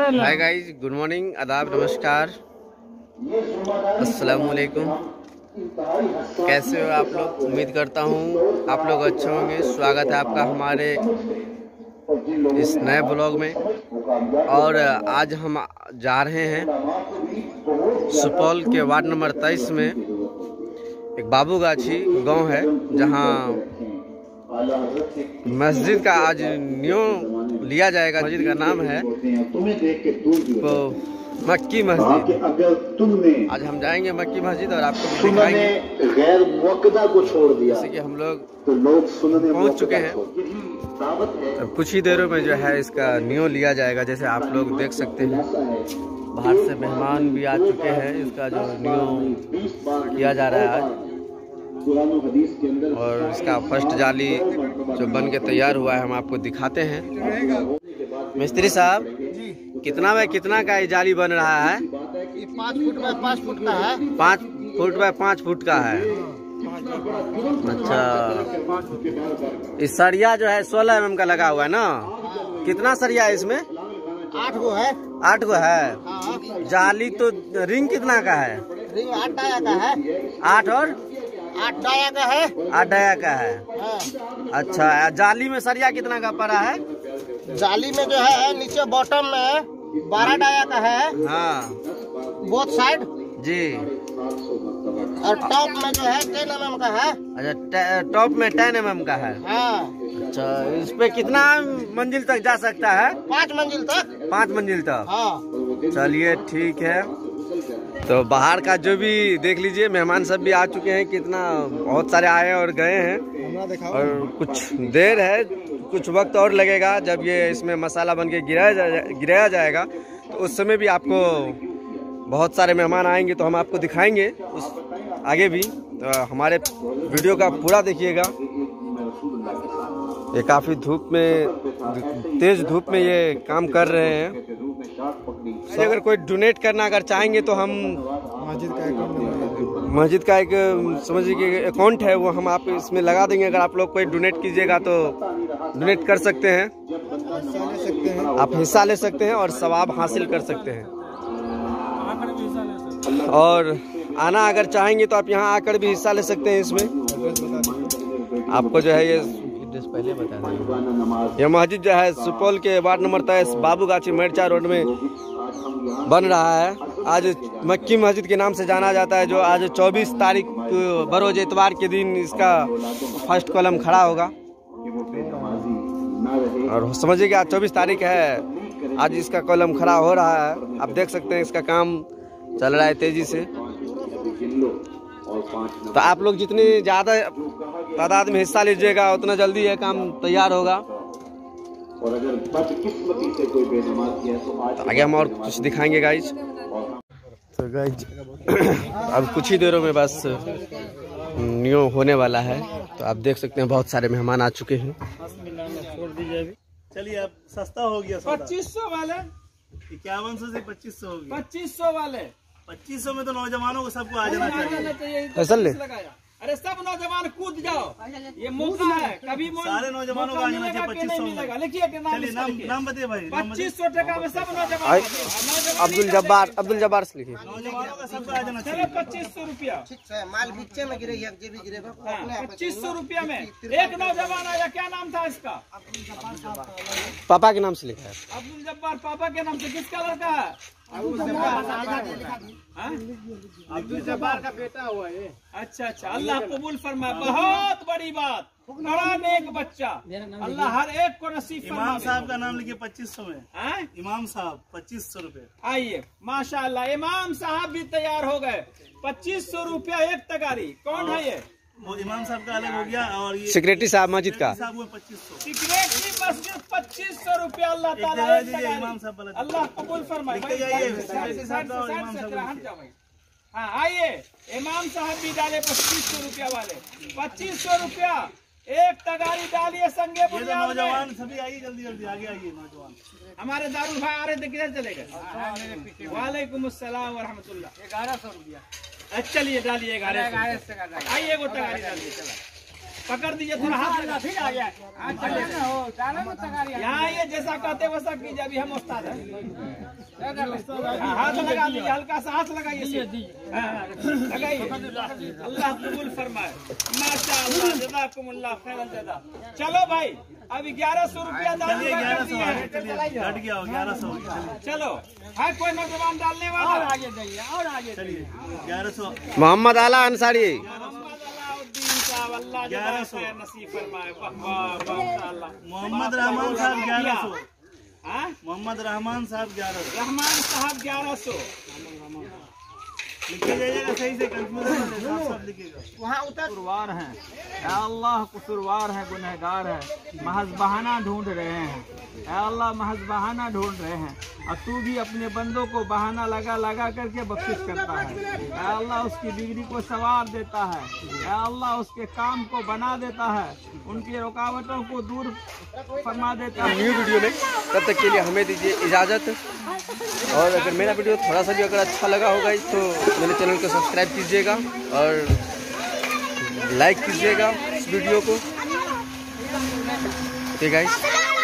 Hi guys, good morning, आदाब, नमस्कार, अस्सलाम वालेकुम। कैसे हो आप लोग? उम्मीद करता हूँ आप लोग अच्छे होंगे। स्वागत है आपका हमारे इस नए ब्लॉग में। और आज हम जा रहे हैं सुपौल के वार्ड नंबर 23 में एक बाबूगाछी गांव है, जहां मस्जिद का आज न्यू लिया जाएगा। मस्जिद का नाम है तो मक्की मस्जिद। आज हम जाएंगे मक्की मस्जिद और आपको दिखाएंगे। गैर मुअक्कदा को छोड़ दिया, जैसे कि हम लोग तो लोग सुनने पहुंच चुके हैं। अब कुछ ही देरों में जो है इसका न्यू लिया जाएगा। जैसे आप लोग देख सकते हैं, बाहर से मेहमान भी आ चुके हैं। इसका जो न्यू किया जा रहा है आज, और इसका फर्स्ट जाली जो बन के तैयार हुआ है हम आपको दिखाते हैं। मिस्त्री साहब, कितना बाय कितना का ये जाली बन रहा है? ये 5 फुट बाय 5 फुट का है। 5 फुट बाय 5 फुट का है। अच्छा, इस सरिया जो है 16 mm का लगा हुआ है ना? कितना सरिया है इसमें? 8 गो है। 8 गो है। हाँ। जाली तो रिंग कितना का है? रिंग 8 डाया का है। 8 और 8 डाया का है। 8 डाया का है। हाँ। अच्छा, जाली में सरिया कितना का पड़ा है? जाली में जो है नीचे बॉटम में 12 डाया का है। हाँ बोथ साइड जी। और टॉप में जो है 10 mm का है। अच्छा, टॉप में 10 mm का है। हाँ। अच्छा, इस पे कितना मंजिल तक जा सकता है? 5 मंजिल तक। 5 मंजिल तक। हाँ। चलिए ठीक है। तो बाहर का जो भी देख लीजिए, मेहमान सब भी आ चुके हैं। कितना बहुत सारे आए और गए हैं, और कुछ देर है, कुछ वक्त और लगेगा। जब ये इसमें मसाला बन के गिराया जाएगा तो उस समय भी आपको बहुत सारे मेहमान आएंगे, तो हम आपको दिखाएंगे उस आगे भी। तो हमारे वीडियो का पूरा देखिएगा। ये काफ़ी धूप में, तेज धूप में ये काम कर रहे हैं। तो अगर कोई डोनेट करना अगर चाहेंगे तो हम मस्जिद का एक समझिए कि अकाउंट है, वो हम आप इसमें लगा देंगे। अगर आप लोग कोई डोनेट कीजिएगा तो डोनेट कर सकते हैं, आप हिस्सा ले सकते हैं और सवाब हासिल कर सकते हैं। और आना अगर चाहेंगे तो आप यहाँ आकर भी हिस्सा ले सकते हैं। इसमें आपको जो है ये पहले बता दें, यह मस्जिद जो है सुपौल के ward number 23 Babugachhi Mercha road में बन रहा है। आज मक्की मस्जिद के नाम से जाना जाता है, जो आज 24 तारीख बरोज इतवार के दिन इसका फर्स्ट कॉलम खड़ा होगा। और समझिए कि आज 24 तारीख है, आज इसका कॉलम खड़ा हो रहा है। आप देख सकते हैं इसका काम चल रहा है तेजी से। तो आप लोग जितनी ज़्यादा तादाद में हिस्सा लीजिएगा उतना जल्दी यह काम तैयार होगा। और अगर बदकिस्मती से कोई बेनमाज़ी है तो आज आगे हम और कुछ दिखाएंगे गाइज। तो गाइज अब कुछ ही देरों में बस न्यू होने वाला है। तो आप देख सकते हैं बहुत सारे मेहमान आ चुके हैं। छोड़ दीजिए अभी। चलिए, अब सस्ता हो गया। 2500 वाले 5100 से 2500 हो गया। 2500 वाले 2500 में तो नौजवानों को सबको आ जाना चाहिए। फैसल ले। अरे सब नौजवान कूद जाओ, ये मौका है। कभी सारे नौजवानों को आ जाना चाहिए। 2500 में। लिखिए चलिए, नाम बताइए भाई। 2500 टका में सब नौजवान। अब्दुल जब्बार से लिखिए। नौजवानों का सबको आ जाना चलो चाहिए। 2500 रुपया। माल बीचे में गिरे, जे भी गिरेगा 2500 रुपया में एक नौजवान आया। क्या नाम था इसका? पापा के नाम से लिखा है। अब्दुल जब्बार पापा के नाम से। किसका लड़का है? अब्दुल जब्बार का बेटा हुआ ये। अच्छा, अल्लाह कबूल फरमाए। बहुत बड़ी बात, बड़ा नेक बच्चा। अल्लाह हर एक को नसीब फरमाए। इमाम साहब का नाम लिखिए 2500 में। हैं? इमाम साहब 2500 रुपए। आइए, माशाअल्लाह इमाम साहब भी तैयार हो गए। 2500 रुपया एक तगारी। कौन है ये? वो इमाम साहब का अलग हो गया। और ये सेक्रेटरी साहब मस्जिद का साहब हुए 2500। सिगरेट मस्जिद 2500 रुपया। अल्लाह ताला एक तगारी। इमाम साहब वाला अल्लाह कबूल फरमाए। लिखते जाइए। सेक्रेटरी साहब का और इमाम साहब। हाँ, आइए, इमाम साहब भी डाले 2500 रुपया वाले। 2500 रुपया एक तगारी डालिए संगे ये तो बुनियाद में। नौजवान सभी आइए, जल्दी जल्दी आगे आइए नौजवान। हमारे दारुल भाई आ रहे थे, किधर चले गए? वालेकुम अस्सलाम व रहमतुल्लाह। 1100 रुपया। चलिए डालिए 1100। आइए, वो तगारी डालिए। चला पकड़ दीजिए थोड़ा हाथ लगा, फिर आ गया। यहाँ ये जैसा कहते वैसा कीजिए, अभी हम उस्ताद हैं। हाथ लगा दीजिए, हल्का सा हाथ लगाइए, लगाइए। अल्लाह कबूल फरमाए। माशाअल्लाह, जज़ाकुमुल्लाह खैरन जज़ा। चलो भाई, अब 1100 रुपया डाल दिया, 1100 गया 1100। चलो है कोई नौजवान डालने वाला? और आगे जाइए, और आगे चलिए 1100। मोहम्मद आला अंसारी, मोहम्मद अलाउद्दीन साहब, अल्लाह 1100 नसीब फरमाए। वाह, मोहम्मद रहमान साहब 1100। हाँ, मोहम्मद रहमान साहब 1100। रहमान साहब 1100। लिखे जाइएगा सही से, कंफ्यूजन साफ लिखिएगा। वहाँ उतर कसूरवार हैं, या अल्लाह कसूरवार है, गुनहगार है, महज बहाना ढूंढ रहे हैं। या अल्लाह महज बहाना ढूंढ रहे हैं, और तू भी अपने बंदों को बहाना लगा लगा करके बख्शिश करता है। या अल्लाह उसकी बिगड़ी को सवार देता है। या अल्लाह उसके काम को बना देता है, उनकी रुकावटों को दूर फरमा देता है। न्यू वीडियो में, तब तक के लिए हमें दीजिए इजाज़त। और अगर मेरा वीडियो थोड़ा सा भी अगर अच्छा लगा होगा तो मेरे चैनल को सब्सक्राइब कीजिएगा और लाइक कीजिएगा इस वीडियो को। Okay guys.